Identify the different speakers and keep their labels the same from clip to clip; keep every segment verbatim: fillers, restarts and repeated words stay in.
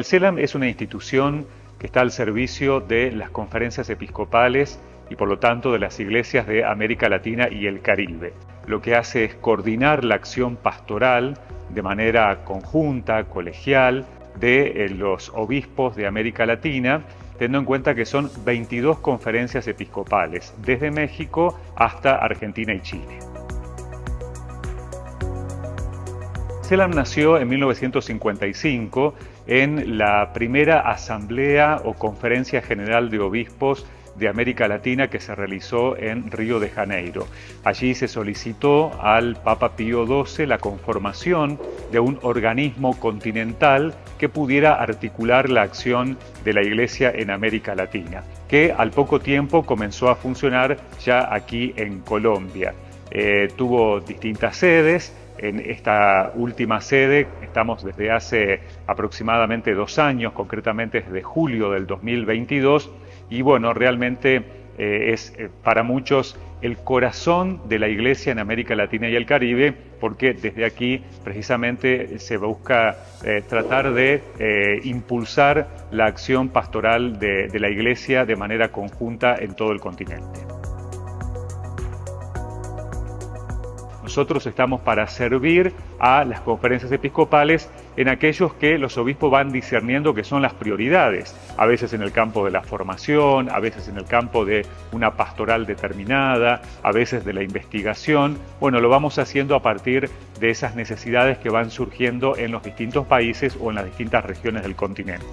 Speaker 1: El CELAM es una institución que está al servicio de las conferencias episcopales y por lo tanto de las iglesias de América Latina y el Caribe. Lo que hace es coordinar la acción pastoral de manera conjunta, colegial, de los obispos de América Latina, teniendo en cuenta que son veintidós conferencias episcopales, desde México hasta Argentina y Chile. CELAM nació en mil novecientos cincuenta y cinco en la primera asamblea o conferencia general de obispos de América Latina que se realizó en Río de Janeiro. Allí se solicitó al Papa Pío doce la conformación de un organismo continental que pudiera articular la acción de la Iglesia en América Latina, que al poco tiempo comenzó a funcionar ya aquí en Colombia. Eh, tuvo distintas sedes. En esta última sede estamos desde hace aproximadamente dos años, concretamente desde julio del dos mil veintidós, y bueno, realmente eh, es eh, para muchos el corazón de la Iglesia en América Latina y el Caribe, porque desde aquí precisamente se busca eh, tratar de eh, impulsar la acción pastoral de, de la Iglesia de manera conjunta en todo el continente. Nosotros estamos para servir a las conferencias episcopales en aquellos que los obispos van discerniendo que son las prioridades, a veces en el campo de la formación, a veces en el campo de una pastoral determinada, a veces de la investigación. Bueno, lo vamos haciendo a partir de esas necesidades que van surgiendo en los distintos países o en las distintas regiones del continente.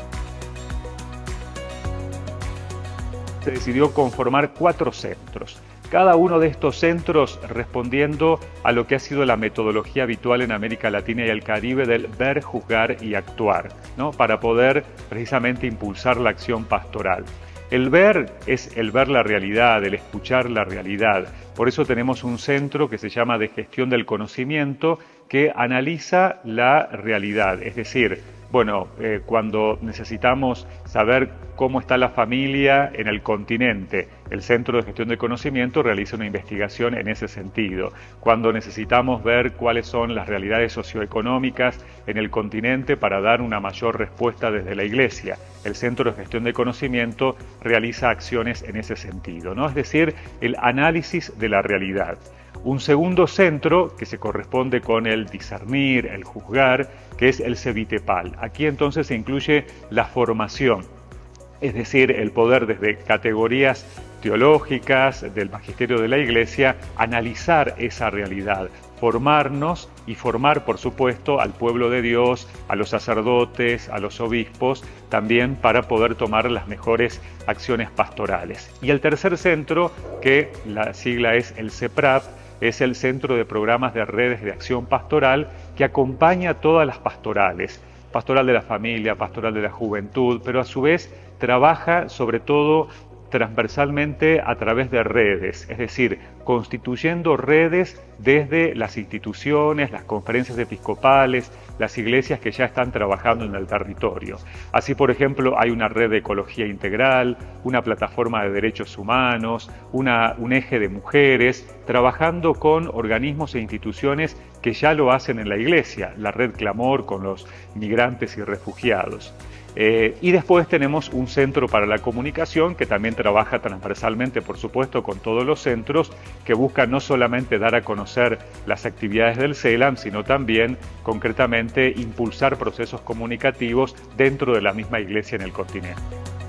Speaker 1: Se decidió conformar cuatro centros. Cada uno de estos centros respondiendo a lo que ha sido la metodología habitual en América Latina y el Caribe del ver, juzgar y actuar, ¿no? Para poder precisamente impulsar la acción pastoral. El ver es el ver la realidad, el escuchar la realidad. Por eso tenemos un centro que se llama de gestión del conocimiento que analiza la realidad, es decir, bueno, eh, cuando necesitamos saber cómo está la familia en el continente, el Centro de Gestión del Conocimiento realiza una investigación en ese sentido. Cuando necesitamos ver cuáles son las realidades socioeconómicas en el continente para dar una mayor respuesta desde la Iglesia, el Centro de Gestión del Conocimiento realiza acciones en ese sentido, ¿no? Es decir, el análisis de la realidad. Un segundo centro que se corresponde con el discernir, el juzgar, que es el CEVITEPAL. Aquí entonces se incluye la formación, es decir, el poder desde categorías teológicas del magisterio de la Iglesia, analizar esa realidad, formarnos y formar, por supuesto, al pueblo de Dios, a los sacerdotes, a los obispos, también para poder tomar las mejores acciones pastorales. Y el tercer centro, que la sigla es el CEPRAP, es el Centro de Programas de Redes de Acción Pastoral que acompaña todas las pastorales, pastoral de la familia, pastoral de la juventud, pero a su vez trabaja sobre todo transversalmente a través de redes, es decir, constituyendo redes desde las instituciones, las conferencias episcopales, las iglesias que ya están trabajando en el territorio. Así, por ejemplo, hay una red de ecología integral, una plataforma de derechos humanos, una, un eje de mujeres, trabajando con organismos e instituciones que ya lo hacen en la iglesia, la red Clamor con los migrantes y refugiados. Eh, y después tenemos un centro para la comunicación que también trabaja transversalmente, por supuesto, con todos los centros, que busca no solamente dar a conocer las actividades del CELAM, sino también, concretamente, impulsar procesos comunicativos dentro de la misma iglesia en el continente.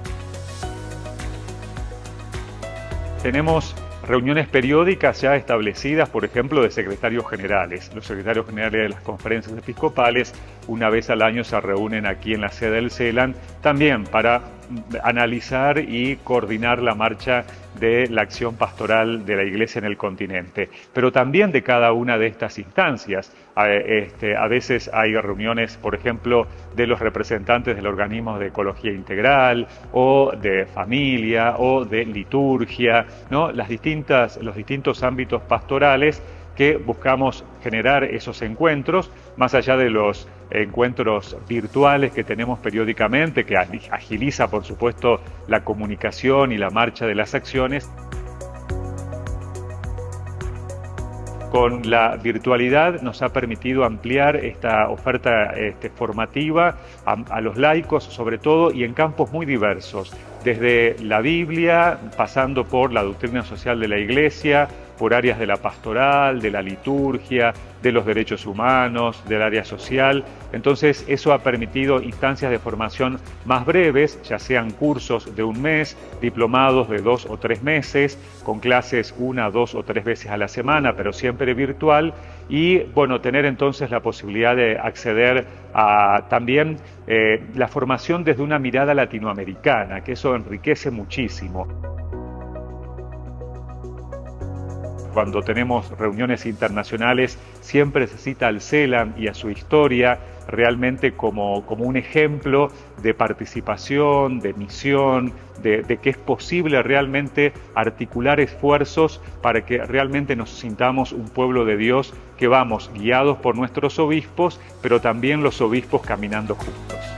Speaker 1: Tenemos reuniones periódicas ya establecidas, por ejemplo, de secretarios generales. Los secretarios generales de las conferencias episcopales una vez al año se reúnen aquí en la sede del CELAM, también para analizar y coordinar la marcha de la acción pastoral de la Iglesia en el continente, pero también de cada una de estas instancias. A, este, a veces hay reuniones, por ejemplo, de los representantes del organismo de ecología integral, o de familia, o de liturgia, ¿no? Las distintas, los distintos ámbitos pastorales que buscamos generar esos encuentros, más allá de los encuentros virtuales que tenemos periódicamente, que agiliza, por supuesto, la comunicación y la marcha de las acciones. con la virtualidad nos ha permitido ampliar esta oferta este, formativa a, a los laicos sobre todo y en campos muy diversos, desde la Biblia, pasando por la doctrina social de la Iglesia, por áreas de la pastoral, de la liturgia, de los derechos humanos, del área social. Entonces eso ha permitido instancias de formación más breves, ya sean cursos de un mes, diplomados de dos o tres meses, con clases una, dos o tres veces a la semana, pero siempre virtual, y bueno, tener entonces la posibilidad de acceder a también eh, la formación desde una mirada latinoamericana, que eso enriquece muchísimo. Cuando tenemos reuniones internacionales, siempre se cita al CELAM y a su historia realmente como, como un ejemplo de participación, de misión, de, de que es posible realmente articular esfuerzos para que realmente nos sintamos un pueblo de Dios que vamos guiados por nuestros obispos, pero también los obispos caminando juntos.